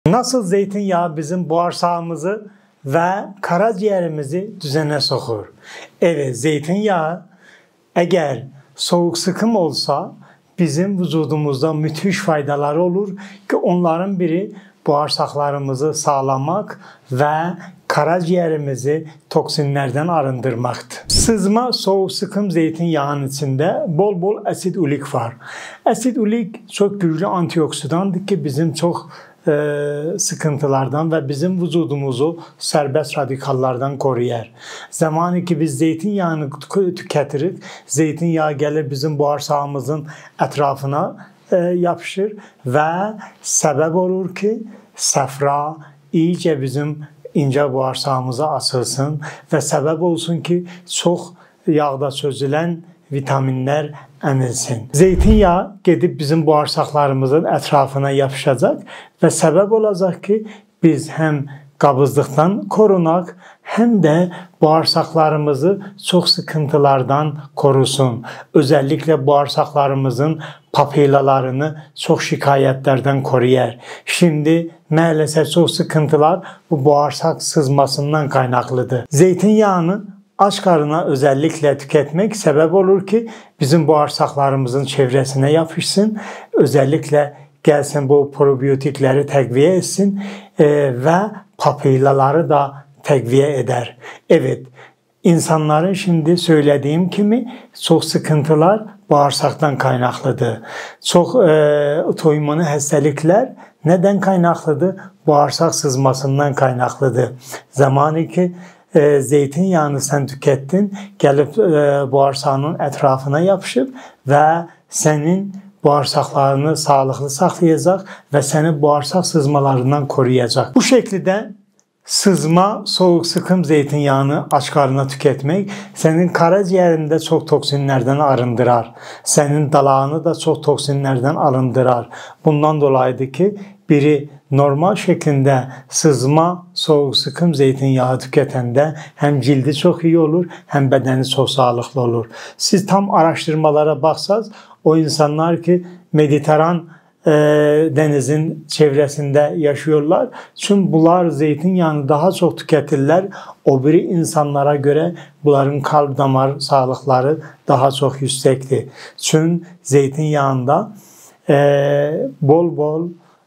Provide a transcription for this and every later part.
Nasıl zeytinyağı bizim bağırsağımızı ve karaciğerimizi düzene sokur? Evet, zeytinyağı eğer soğuk sıkım olsa bizim vücudumuzda müthiş faydaları olur ki onların biri bağırsaklarımızı sağlamak ve karaciğerimizi toksinlerden arındırmaktır. Sızma soğuk sıkım zeytinyağının içinde bol bol asit ulik var. Asit ulik çok güçlü antioksidandır ki bizim çok sıkıntılardan ve bizim vücudumuzu serbest radikallardan koruyar. Zamanı ki biz zeytinyağını tüketirik, zeytinyağı gelir bizim bağırsağımızın etrafına yapışır ve sebep olur ki safra iyice bizim ince bağırsağımıza asılsın ve sebep olsun ki çok yağda çözülen vitaminler emilsin. Zeytinyağı gedib bizim bağırsaklarımızın etrafına yapışacak ve sebep olacak ki biz hem qabızlıqdan korunak, hem de bağırsaklarımızı çok sıkıntılardan korusun. Özellikle bağırsaklarımızın papilalarını çok şikayetlerden koruyar. Şimdi maalesef çok sıkıntılar bu bağırsak sızmasından kaynaklıdır. Zeytinyağını aç karına özellikle tüketmek sebep olur ki bizim bağırsaklarımızın çevresine yapışsın. Özellikle gelsin bu probiyotikleri tekviye etsin ve papilaları da tekviye eder. Evet, insanların şimdi söylediğim gibi çok sıkıntılar bağırsaktan kaynaklıdır. Çok otoimmün hastalıklar neden kaynaklıdır? Bağırsak sızmasından kaynaklıdır. Zamanı ki zeytinyağını sen tükettin, gelip bağırsağının etrafına yapışıp ve senin bağırsaklarını sağlıklı saklayacak ve seni bağırsak sızmalarından koruyacak. Bu şekilde sızma, soğuk sıkım zeytinyağını aç karnına tüketmek senin karaciğerinde çok toksinlerden arındırar. Senin dalağını da çok toksinlerden arındırar. Bundan dolayıdır ki biri normal şeklinde sızma, soğuk sıkım zeytinyağı tüketende hem cildi çok iyi olur hem bedeni çok sağlıklı olur. Siz tam araştırmalara baksanız o insanlar ki Mediteran denizin çevresinde yaşıyorlar. Çünkü bunlar zeytinyağını daha çok tüketirler. O biri insanlara göre bunların kalp damar sağlıkları daha çok yüksektir. Çünkü zeytinyağında bol bol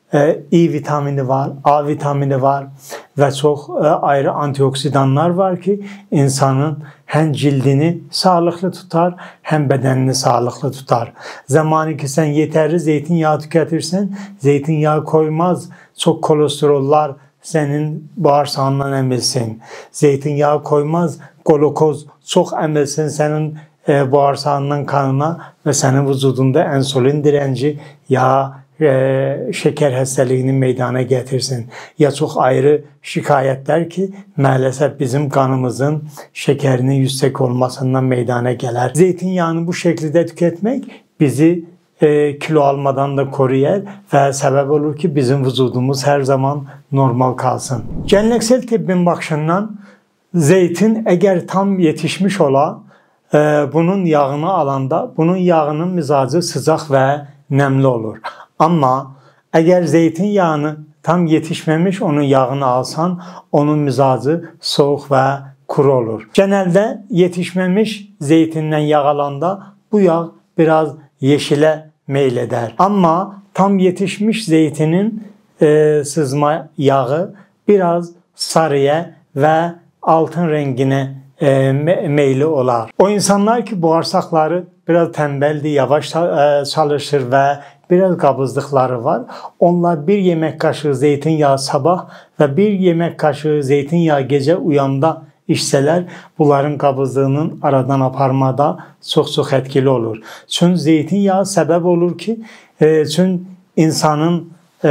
İ vitamini var, A vitamini var ve çok ayrı antioksidanlar var ki insanın hem cildini sağlıklı tutar hem bedenini sağlıklı tutar. Zamanı ki sen yeterli zeytinyağı tüketirsen, zeytinyağı koymaz, çok kolesterollar senin bağırsağından emilsin. Zeytinyağı koymaz, glukoz çok emilsin senin bağırsağından kanına ve senin vücudunda insülin direnci ya şeker hastalığını meydana getirsin. Ya çok ayrı şikayetler ki maalesef bizim kanımızın şekerinin yüksek olmasından meydana gelir. Zeytinyağını bu şekilde tüketmek bizi kilo almadan da koruyar ve sebep olur ki bizim vücudumuz her zaman normal kalsın. Geleneksel tibbin bakışından zeytin eğer tam yetişmiş ola bunun yağını alanda bunun yağının mizacı sıcak ve nemli olur. Ama eğer zeytinyağını tam yetişmemiş onun yağını alsan onun mizacı soğuk ve kuru olur. Genelde yetişmemiş zeytinden yağ alanda bu yağ biraz yeşile meyleder. Ama tam yetişmiş zeytinin sızma yağı biraz sarıya ve altın rengine meyli olar. O insanlar ki bağırsakları biraz tembeldi, yavaş çalışır ve biraz qabızlıqları var. Onlar bir yemek kaşığı zeytinyağı sabah ve bir yemek kaşığı zeytinyağı gece uyanda içseler bunların qabızlığının aradan aparmada çok etkili olur. Çünkü zeytinyağı sebep olur ki çünkü insanın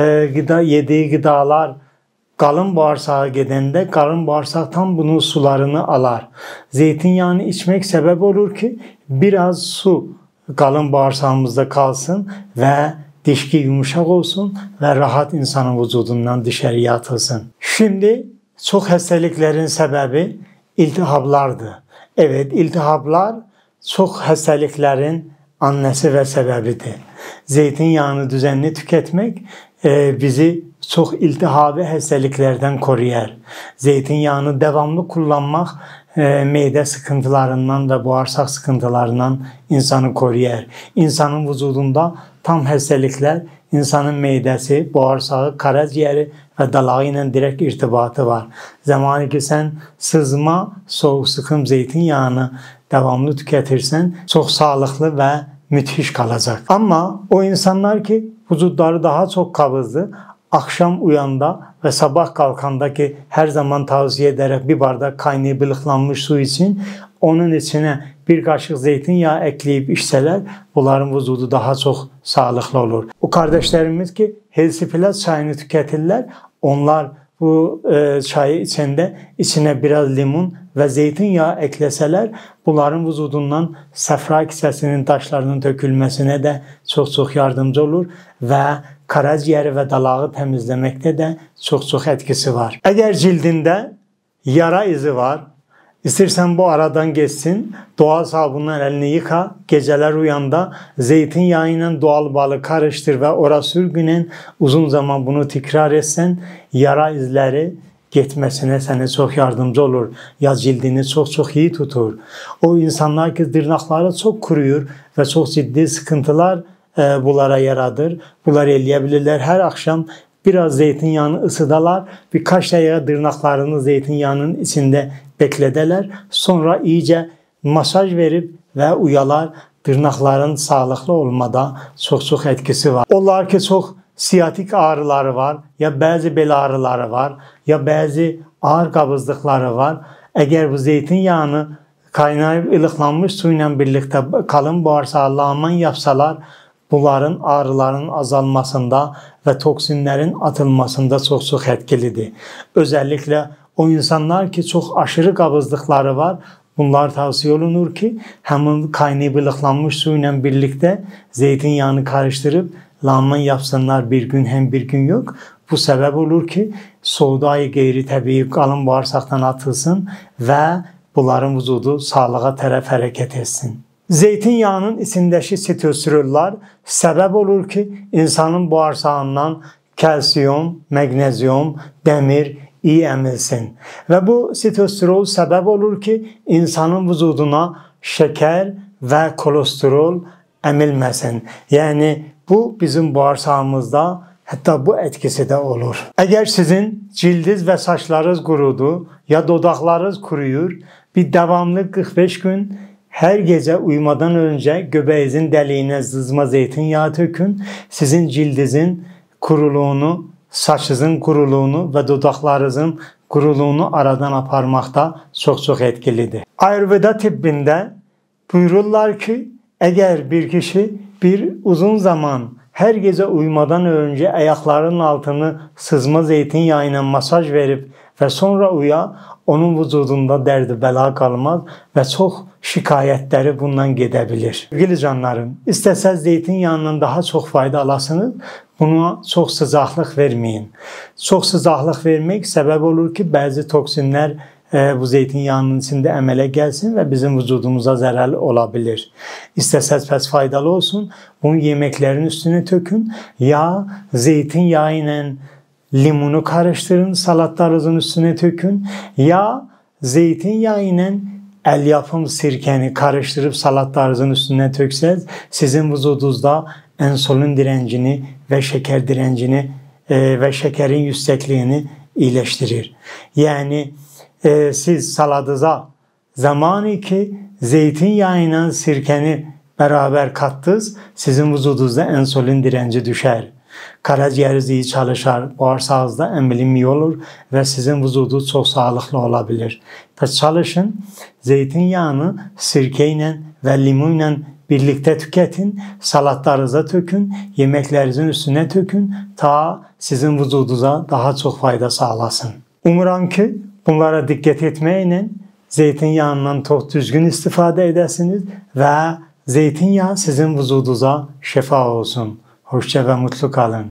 yediği gıdalar qalın bağırsağa gedəndə qalın bağırsaqdan bunun sularını alar. Zeytinyağını içmek sebep olur ki biraz su qalın bağırsağımızda kalsın ve dişki yumuşak olsun ve rahat insanın vücudundan dışarıya atılsın. Şimdi çok hastalıkların sebebi iltihaplardır. Evet, iltihaplar çok hastalıkların annesi ve sebebidir. Zeytinyağını düzenli tüketmek bizi çox iltihabi xəstəliklərdən koruyar. Zeytinyağını devamlı kullanmaq meydə sıkıntılarından ve bağırsak sıkıntılarından insanı koruyar. İnsanın vücudunda tam xəstəliklər, insanın meydəsi, bağırsağı, karaciğeri ve dalağı ile direkt irtibatı var. Zamanı ki sen sızma, soğuk sıkım zeytinyağını devamlı tüketirsen çok sağlıklı ve müthiş kalacak. Ama o insanlar ki vücutları daha çok kabızlı, akşam uyanda ve sabah kalkanda ki her zaman tavsiye ederek bir bardak kaynayıp ılıklanmış su için onun içine bir kaşık zeytinyağı ekleyip içseler bunların vücudu daha çok sağlıklı olur. O kardeşlerimiz ki Helsipilaz çayını tüketirler. Onlar bu çayı içende içine biraz limon ve zeytinyağı ekleseler bunların vücudundan safra kisesinin taşlarının dökülmesine de çok yardımcı olur ve karaciğeri ve dalağı temizlemekte de çok etkisi var. Eğer cildinde yara izi var, İstersen bu aradan geçsin, doğal sabunla elini yıka, geceler uyanda zeytinyağıyla doğal balı karıştır ve orası sürgünen uzun zaman bunu tekrar etsen yara izleri gitmesine sana çok yardımcı olur. Ya cildini çok iyi tutur. O insanlar ki tırnakları çok kuruyor ve çok ciddi sıkıntılar bunlara yaradır. Bunları eleyebilirler. Her akşam biraz zeytinyağını ısıdalar. Birkaç dakika tırnaklarını zeytinyağının içinde beklederler. Sonra iyice masaj verip ve uyalar. Tırnakların sağlıklı olmada çok etkisi var. Onlar ki çok siyatik ağrıları var. Ya bazı bel ağrıları var. Ya bazı ağır kabızlıkları var. Eğer bu zeytinyağını kaynayıp ılıklanmış suyla birlikte kalın bağırsağı lağman yapsalar bunların ağrıların azalmasında ve toksinlerin atılmasında çok etkilidir. Özellikle o insanlar ki çok aşırı kabızlıkları var. Bunlar tavsiye olunur ki hemen kaynayıp ılıklanmış suyla birlikte zeytinyağını karıştırıp lağman yapsınlar bir gün hem bir gün yok. Bu sebep olur ki soğudayı gayri tabii kalın bağırsaktan atılsın ve bunların vücudu sağlığa taraf hareket etsin. Zeytinyağının içindeki sitosterollar sebep olur ki insanın bağırsağından kalsiyum, magnezyum, demir iyi emilsin. Ve bu sitosterol sebep olur ki insanın vücuduna şeker ve kolesterol emilmesin. Yani bu bizim bağırsağımızda hatta bu etkisi de olur. Eğer sizin cildiniz ve saçlarınız kurudu ya dudaklarınız kuruyor, bir devamlı 45 gün her gece uyumadan önce göbeğinizin deliğine sızma zeytinyağı tökün. Sizin cildinizin kuruluğunu, saçınızın kuruluğunu ve dudaklarınızın kuruluğunu aradan aparmakta çok etkilidir. Ayurveda tibbinde buyururlar ki eğer bir kişi bir uzun zaman her gece uyumadan önce ayaklarının altını sızma zeytinyağıyla masaj verip ve sonra uya, onun vücudunda derdi bela kalmaz ve çok şikayetleri bundan gidebilir. Sevgili canlarım, isteseniz zeytinyağından daha çok fayda alasınız, buna çok sıcaklık vermeyin. Çok sıcaklık vermek sebep olur ki bazı toksinler bu zeytinyağının içinde emele gelsin ve bizim vücudumuza zararlı olabilir. İsterseniz pes faydalı olsun, bunu yemeklerin üstüne tökün. Ya zeytinyağı ile limonu karıştırın, salatlarınızın üstüne tökün. Ya zeytinyağı ile el yapım sirkeni karıştırıp salatlarınızın üstüne tökseniz sizin vücudunuzda insülin direncini ve şeker direncini ve şekerin yüksekliğini iyileştirir. Yani siz salatınıza zamanı ki zeytinyağıyla sirkeni beraber kattınız, sizin vücudunuzda insülin direnci düşer. Karaciğeriniz iyi çalışır, bağırsağınızda emilim iyi olur ve sizin vücudunuz çok sağlıklı olabilir. Peki çalışın, zeytinyağını sirkeyle ve limonla birlikte tüketin, salatlarınıza tökün, yemeklerinizin üstüne tökün, ta sizin vücudunuza daha çok fayda sağlasın. Umuram ki bunlara dikkat etmeyle zeytinyağından çok düzgün istifade edesiniz ve zeytinyağı sizin vücudunuza şifa olsun. Hoşça ve mutlu kalın.